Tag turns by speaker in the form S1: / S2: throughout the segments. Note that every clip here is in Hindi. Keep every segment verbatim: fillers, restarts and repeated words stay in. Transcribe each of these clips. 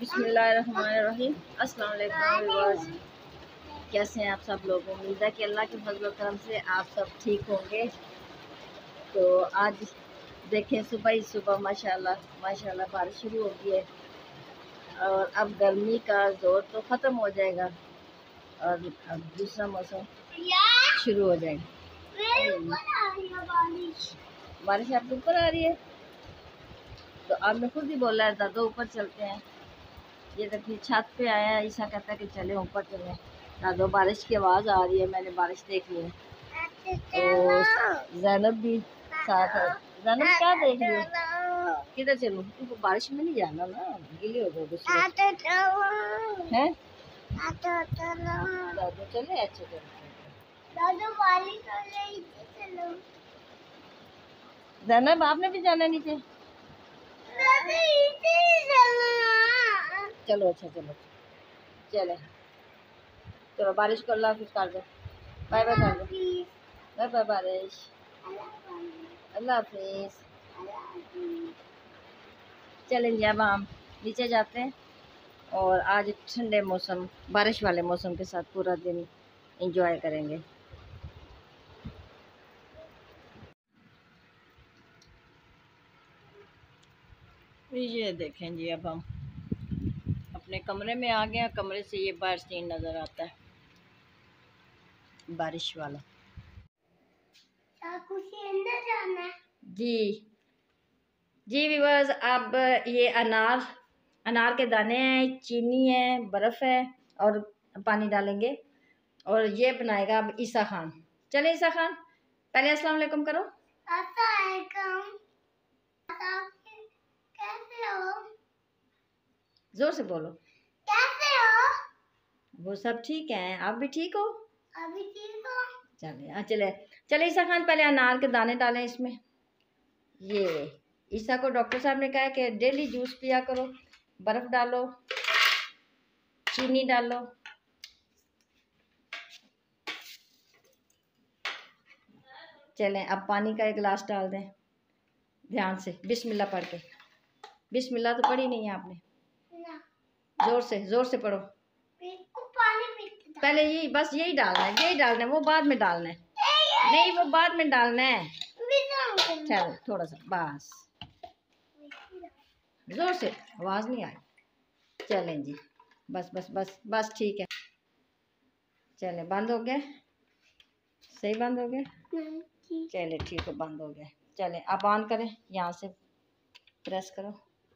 S1: बिस्मिल्लाहिर्रहमानिर्रहीम। अस्सलाम वालेकुम व्यूअर्स, कैसे हैं आप सब लोग। उम्मीद है कि अल्लाह के फजल व करम से आप सब ठीक होंगे। तो आज देखें सुबह ही सुबह माशाल्लाह माशाल्लाह बारिश शुरू हो गई है और अब गर्मी का जोर तो ख़त्म हो जाएगा और अब दूसरा मौसम शुरू हो जाएगा। बारिश आपके ऊपर आ रही है तो आपने खुद ही बोला है दादो ऊपर चलते हैं। ये देखिए छत पे आया है, ईसा कहता है कि चले ऊपर चले। दादो बारिश की आवाज़ आ रही है, मैंने बारिश देख ली है। तो ज़ैनब भी साथ है। ज़ैनब क्या देख रही हो, किधर चलूं? तुमको बारिश में नहीं जाना ना, गीले हो जाओगे हैं। दादो चले, अच्छा चलो ज़ैनब आपने भी जाना नीचे। चलो अच्छा चलो चले चलो बारिश को अल्लाह हाफिज़ कर दो, बाय बाय कर दो, बाय बाय बारिश, अल्लाह हाफिज़। चलें जी अब हम नीचे जाते हैं और आज ठंडे मौसम बारिश वाले मौसम के साथ पूरा दिन एंजॉय करेंगे। ये देखें जी अब हम अपने कमरे में आ गए। कमरे से ये बाहर सीन नज़र आता है बारिश वाला। जी जी व्यूअर्स, अब ये अनार अनार के दाने हैं, चीनी है, बर्फ़ है और पानी डालेंगे और ये बनाएगा अब ईसा खान। चले ईसा खान, पहले अस्सलाम वालेकुम करो। कैसे हो? जोर से बोलो। कैसे हो? वो सब ठीक है, आप भी ठीक हो? अभी ठीक हो? चले हाँ चले चले ईसा खान, पहले अनार के दाने डालें इसमें। ये ईसा को डॉक्टर साहब ने कहा है कि डेली जूस पिया करो, बर्फ़ डालो, चीनी डालो। चलें अब पानी का एक गिलास डाल दें, ध्यान से बिस्मिल्लाह पढ़ के। बिस्मिल्लाह तो पढ़ी नहीं है आपने? जोर से जोर से पढ़ो। पहले यही बस यही डालना है, यही डालना है, वो बाद में डालना है। नहीं वो बाद में डालना है। चलो थोड़ा सा बस, जोर से, आवाज़ नहीं आई। चलें जी बस बस बस बस ठीक है। चलें बंद हो गया, सही बंद हो गया। चले ठीक है बंद हो गया। चलें अब ऑन करें, यहाँ से प्रेस करो।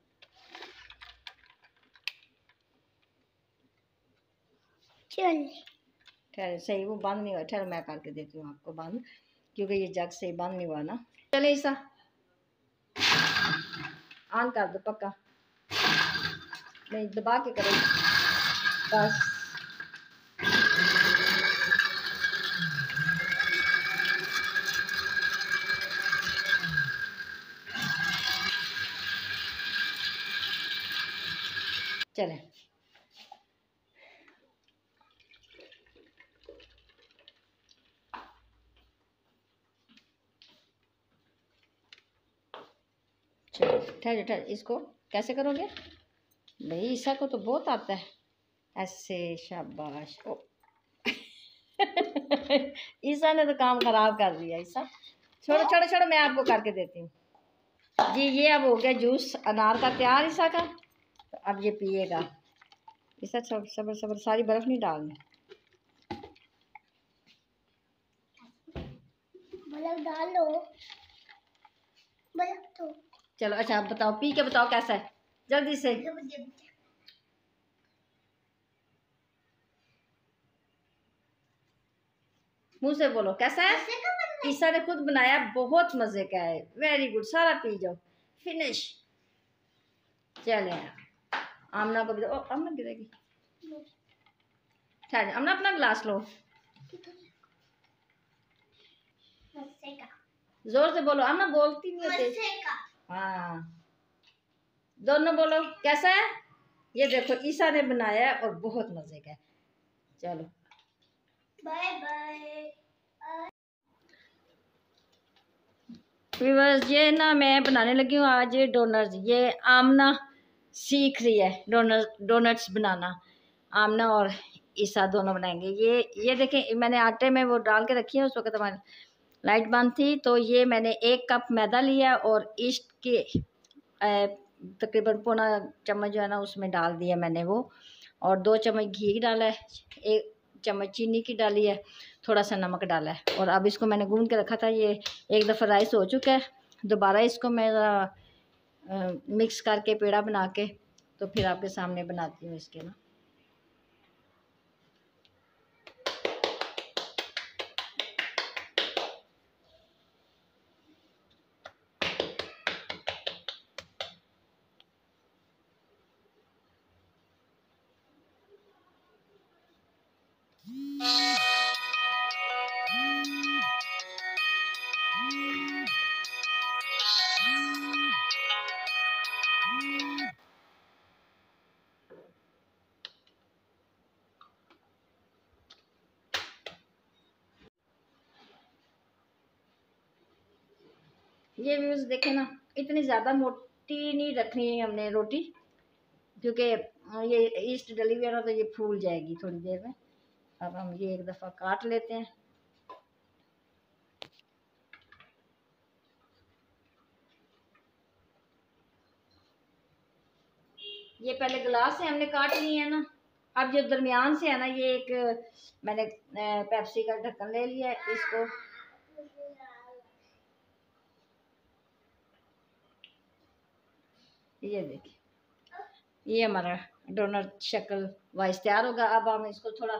S1: ठहरे सही वो बंद नहीं हुआ, ठहरो मैं करके देती हूँ आपको बंद, क्योंकि ये जग से बंद नहीं हुआ ना। चले ईसा ऑन कर दो, पक्का नहीं दबा के करो बस। चलें चलो ठहर ठहर, इसको कैसे करोगे भाई? ईसा को तो बहुत आता है ऐसे, शाबाश। ओ ईसा ने तो काम खराब कर दिया। ईसा छोड़ो छोड़ो छोड़ो, मैं आपको करके देती हूँ जी। ये अब हो गया जूस अनार का तैयार ईसा का, तो अब ये पिएगा ईसा। सबर सबर, सारी बर्फ़ नहीं डालनी। डालो तो। चलो अच्छा आप बताओ, पी के बताओ कैसा है, जल्दी से। मुंह से बोलो कैसा है। ईसा ने खुद बनाया, बहुत मजे का है, वेरी गुड। सारा पी जाओ, फिनिश। चले आमना को भी दो। आमना गिरेगी, ठहर आमना अपना गिलास लो। जोर से बोलो, आमना बोलती नहीं होती। हाँ दोनों बोलो कैसा है। ये देखो ईसा ने बनाया है और बहुत मजे का है। चलो बाय बाय। व्यूअर्स ये ना मैं बनाने लगी हूँ आज डोनर्स। ये आमना सीख रही है डोनट डोनट्स बनाना। आमना और ईसा दोनों बनाएंगे। ये ये देखें, मैंने आटे में वो डाल के रखी है। उस वक्त हमारी लाइट बंद थी, तो ये मैंने एक कप मैदा लिया और ईस्ट के तकरीबन पौना चम्मच जो है ना उसमें डाल दिया मैंने वो, और दो चम्मच घी डाला है, एक चम्मच चीनी की डाली है, थोड़ा सा नमक डाला है। और अब इसको मैंने गूंद के रखा था। ये एक दफ़ा राइस हो चुका है, दोबारा इसको मैं मिक्स करके पेड़ा बना के तो फिर आपके सामने बनाती हूँ इसके ना। ये व्यूज देखे ना, इतनी ज़्यादा मोटी नहीं रखनी है हमने रोटी, क्योंकि ये ईस्ट डली हुई है ना तो ये फूल जाएगी थोड़ी देर में। अब हम ये एक दफ़ा काट लेते हैं। ये पहले गिलास से हमने काट ली है ना। अब जो दरमियान से है ना, ये एक मैंने पेप्सी का ढक्कन ले लिया है, इसको ये देखिए, ये हमारा डोनट शक्ल वाइस तैयार होगा। अब हम इसको थोड़ा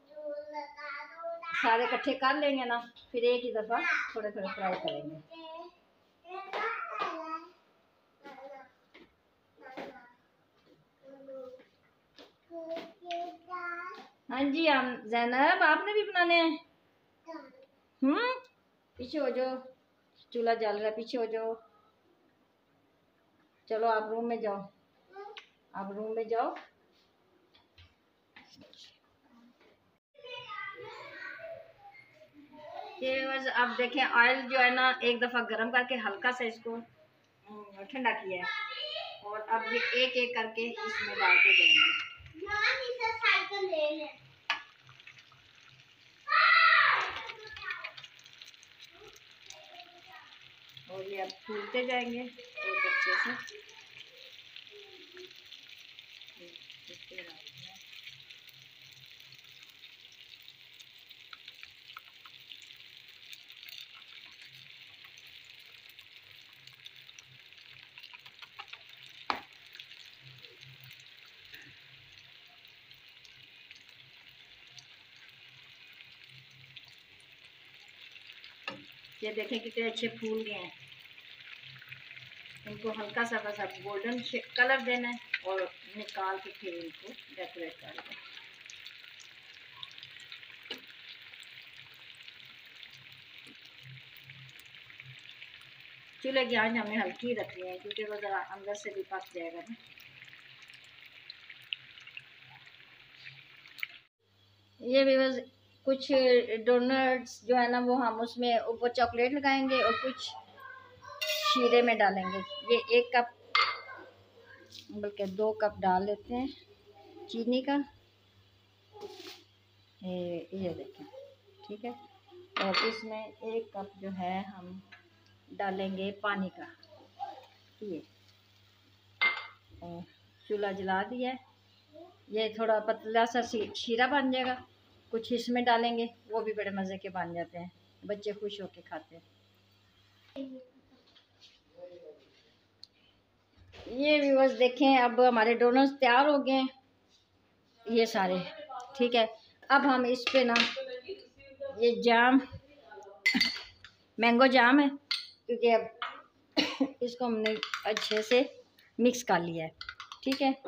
S1: सारे इकट्ठे कर लेंगे ना, फिर एक ही दफ़ा थोड़े थोड़े फ्राई करेंगे। हाँ जी, हम ज़ैनब आपने भी बनाने हैं? हम्म, पीछे हो जाओ, चूल्हा जल रहा है, पीछे हो जाओ। चलो आप रूम में जाओ, आप रूम में जाओ। ये बस अब देखें, ऑयल जो है ना एक दफ़ा गरम करके हल्का सा इसको ठंडा किया है, और अब ये एक एक करके इसमें डालते जाएंगे। और ये अब फूलते जाएंगे बहुत अच्छे से। ये देखें कितने अच्छे फूल गए हैं। इनको हल्का सा बस अब गोल्डन कलर देना है और निकाल के फिर इनको डेकोरेट कर दें। चूल्हे की आंच हमने हल्की रखनी है, क्योंकि वो ज़रा अंदर से भी पक जाएगा ना। ये भी बस कुछ डोनट्स जो है ना वो हम उसमें ऊपर चॉकलेट लगाएंगे और कुछ शीरे में डालेंगे। ये एक कप बल्कि दो कप डाल लेते हैं चीनी का। ये ये देखें, ठीक है। और इसमें एक कप जो है हम डालेंगे पानी का। ये चूल्हा जला दिया है, ये थोड़ा पतला सा शीरा बन जाएगा। कुछ इसमें डालेंगे, वो भी बड़े मज़े के बन जाते हैं, बच्चे खुश होके खाते हैं। ये व्यूअर्स देखें, अब हमारे डोनट्स तैयार हो गए हैं ये सारे, ठीक है। अब हम इस पे ना ये जाम मैंगो जाम है, क्योंकि अब इसको हमने अच्छे से मिक्स कर लिया है, ठीक है।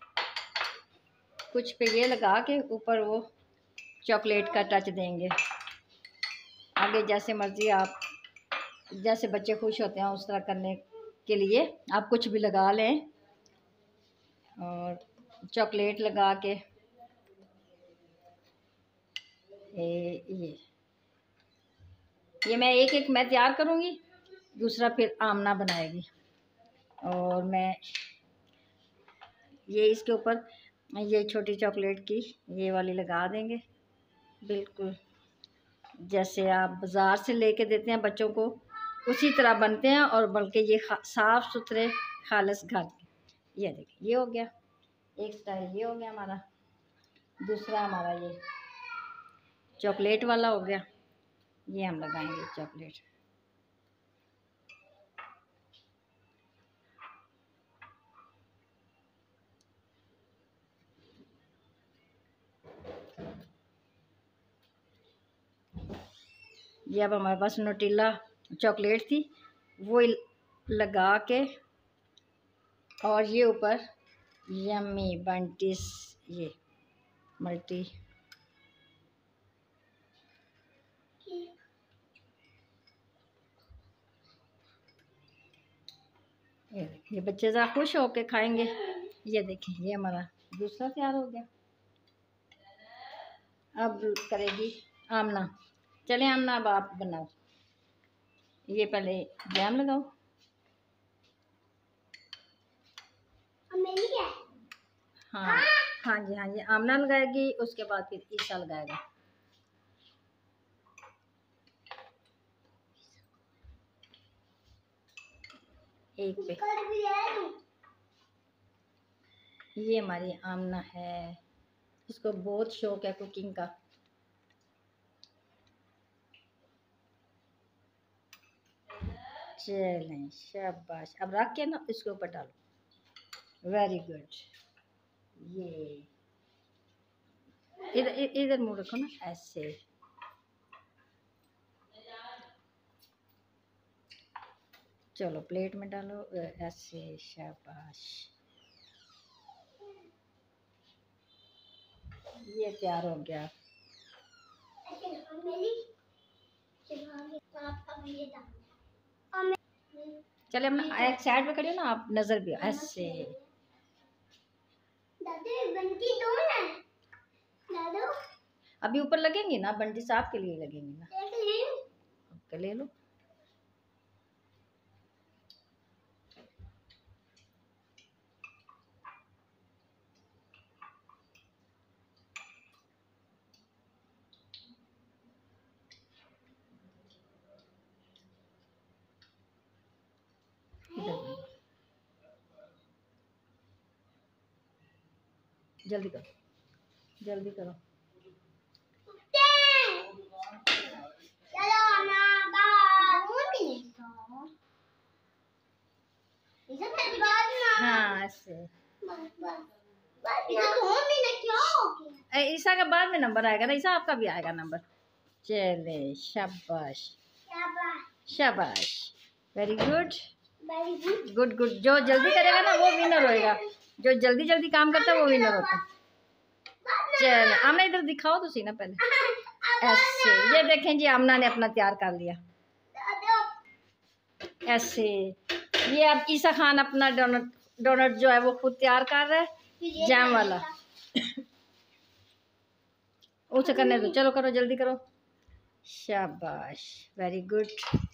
S1: कुछ पे ये लगा के ऊपर वो चॉकलेट का टच देंगे। आगे जैसे मर्ज़ी आप, जैसे बच्चे खुश होते हैं उस तरह करने के लिए आप कुछ भी लगा लें। और चॉकलेट लगा के ये ये ये मैं एक एक मैं तैयार करूँगी, दूसरा फिर आमना बनाएगी। और मैं ये इसके ऊपर ये छोटी चॉकलेट की ये वाली लगा देंगे, बिल्कुल जैसे आप बाज़ार से लेके देते हैं बच्चों को उसी तरह बनते हैं, और बल्कि ये साफ़ सुथरे खालिस घर के। ये देखिए ये हो गया एक स्टाइल, ये हो गया हमारा। दूसरा हमारा ये चॉकलेट वाला हो गया, ये हम लगाएंगे चॉकलेट। ये अब हमारे पास नोटिला चॉकलेट थी, वो लगा के, और ये ऊपर यम्मी बंटिस ये मल्टी। ये ये बच्चे ज़रा खुश होके खाएंगे। ये देखें ये हमारा दूसरा तैयार हो गया। अब करेगी आमना। चले आमना अब आप बनाओ। ये पहले जैम लगाओ। हाँ हाँ जी हाँ जी, आमना लगाएगी, उसके बाद फिर ईसा लगाएगा। एक पे ये हमारी आमना है, इसको बहुत शौक है कुकिंग का। चलें शाबाश, अब रख के ना इसके ऊपर डालो। Very good. ये इधर इधर मुंह रखो ना ऐसे। चलो प्लेट में डालो ऐसे, शाबाश। ये तैयार हो गया। चले हम एक साइड पे करिए ना आप, नजर भी ऐसे। अभी ऊपर लगेंगे ना बंटी साहब के लिए लगेंगे ना, ओके ले लो। जल्दी करो जल्दी करो। हाँ ऐसे। ईसा का बाद में नंबर आएगा ना, ईसा आपका भी आएगा नंबर। चले शाबाश शाबाश, वेरी गुड गुड गुड। जो जल्दी करेगा ना वो विनर होएगा, जो जल्दी जल्दी काम करता है वो विनर होता है। चले आमना इधर दिखाओ तो सही ना पहले ऐसे। ये देखें जी आमना ने अपना तैयार कर लिया ऐसे। ये अब ईसा खान अपना डोनट डोनट जो है वो खुद तैयार कर रहा है, जैम वाला। उसे करने दो, चलो करो जल्दी करो। शाबाश वेरी गुड।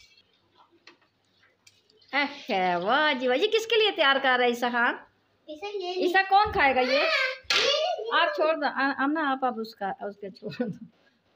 S1: वाह जी वाह, ये किसके लिए तैयार कर रहा है ईसा खान? ईसा कौन खाएगा ये? आप छोड़ दो आमना, आप अब उसका उसके छोड़ दो,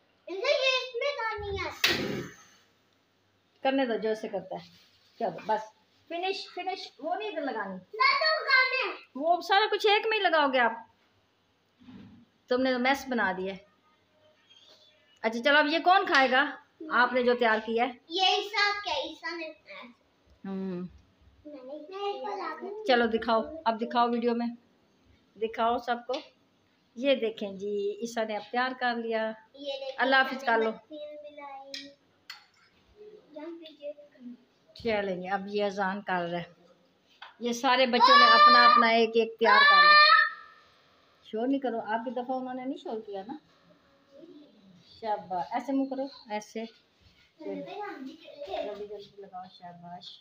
S1: करने दो जो से करता है। चलो बस फिनिश फिनिश। वो नहीं इधर लगानी, वो सारा कुछ एक में ही लगाओगे आप, तुमने तो मैस बना दिया। अच्छा चलो अब ये कौन खाएगा आपने जो तैयार किया है? ये ईसा क्या ईसा ने। हम्म चलो दिखाओ, अब दिखाओ वीडियो में दिखाओ सबको। ये देखें जी ईसा ने अब तैयार कर लिया। अल्लाह हाफिज कर लो। चलेंगे अब ये अजान कर रहा है, ये सारे बच्चों ने अपना अपना एक एक तैयार कर लिया। शोर नहीं करो, आपकी दफ़ा उन्होंने नहीं शोर किया ना। शाबाश, ऐसे मुँह करो ऐसे, जल्दी जल्दी लगाओ। शाबाश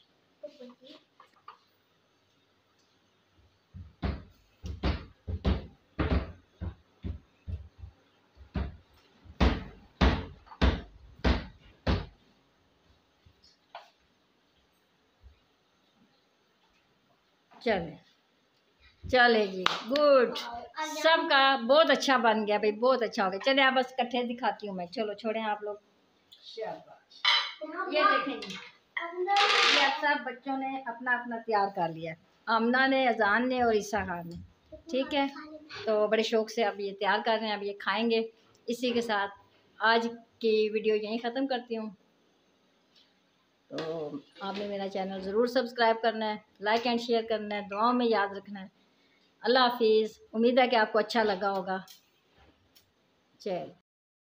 S1: चले चले जी, गुड। सबका बहुत अच्छा बन गया भाई, बहुत अच्छा हो गया। चले आप बस इकट्ठे दिखाती हूँ मैं। चलो छोड़ें आप लोग। ये देखें जी, ये सब बच्चों ने अपना अपना तैयार कर लिया। आमना ने, अजान ने और ईसा खान ने। ठीक है, तो बड़े शौक से अब ये तैयार कर रहे हैं, अब ये खाएंगे। इसी के साथ आज की वीडियो यहीं ख़त्म करती हूँ। तो आपने मेरा चैनल ज़रूर सब्सक्राइब करना है, लाइक एंड शेयर करना है, दुआओं में याद रखना है। अल्लाह हाफिज़। उम्मीद है कि आपको अच्छा लगा होगा। चल।